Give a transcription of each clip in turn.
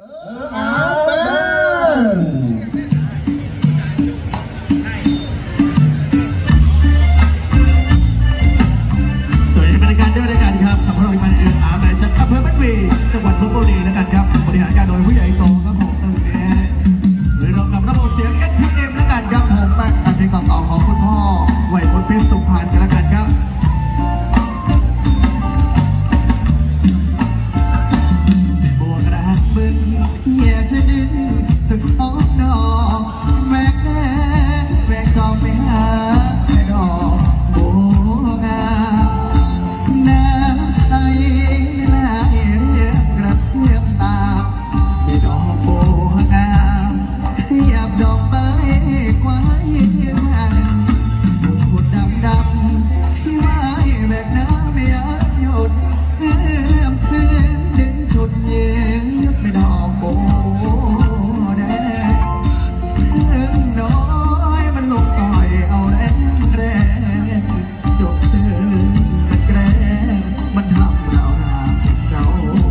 สวยบรรยากาศด้วยกันครับขับรถมาอาแมนจากอำเภอแม่วีจังหวัดลพบุรีแล้วกันครับบริหารการโดยผู้ใหญ่โตครับผมตรงนี้โดยเรากับระบบเสียง SPM แล้วกันครับผมตั้งแต่เพลงเก่าๆของคุณพ่อไหวพจน์เพชรสุพรรณกันแล้วกันครับบัวกระหักบึงอยากจะดึงสักสองดอกแวกแน่แวกจองไปหาดอกบัวงามน้ำใสไหลเรียบกระเทียมตามีดอกบัวงามหยับดอกใบควายมันบุดดำที่ไว้แบกน้ำไม่ยับหยุดเอื้อมคืนดึงชุดเยืนไม่ดอกบัวแดงน้อยมันลงต่อยเอาแรงแรงจบตื่นมันแกล้งมันทำเราหาเจ้า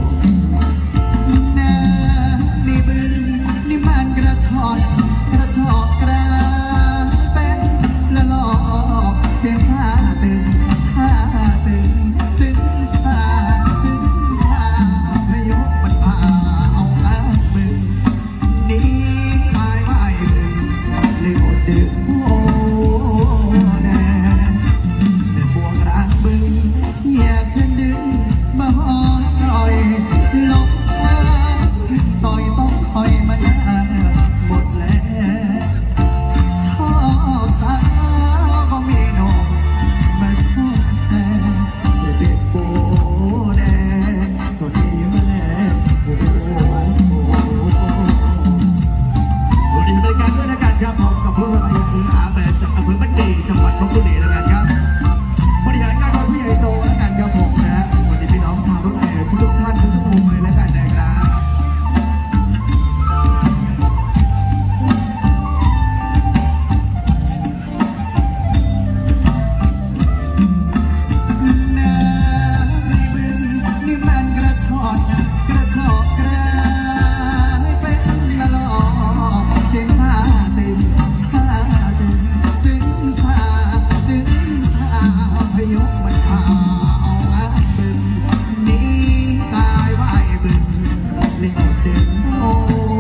น้ำนี่บึงนี่มันกระชอนกระชอกกระเป็นละลอกเสียงซาตึงซาตึงตึงซาตึงซาไม่ยกมันพาเอาอาบึงนี่ตายไว้บึงเลยอดดึงโอ้แดงบวกรักบึงอยากจะดึงมาหอมหน่อยลงต่อยต้องคอยมานานหมดแล้วชอบสาวก็มีนมมาชอบแต่จะเด็ดโบแดงก็ดีมาแล้วโอ้วันนี้บริการด้วยนะกันครับผมกับพวกเราอย่างอาแมนจากอำเภอบ้านดีจังหวัดลพบุรีแล้วกันครับบริหารการโดยผู้ใหญ่โตแล้วกันครับผมนะวันนี้พี่น้องชาวรถแห่ทุกท่านทุกมุมเลยแล้วกันนะครับน้ำในบึงนี่มันกระชอนกระชอกกระเป็นละลอกเสียงซาตึงซาตึงตึงซาตึงซาพยกมันพาเอาอาบึงนี่ตายไว้บึงเล่นดึงโอ้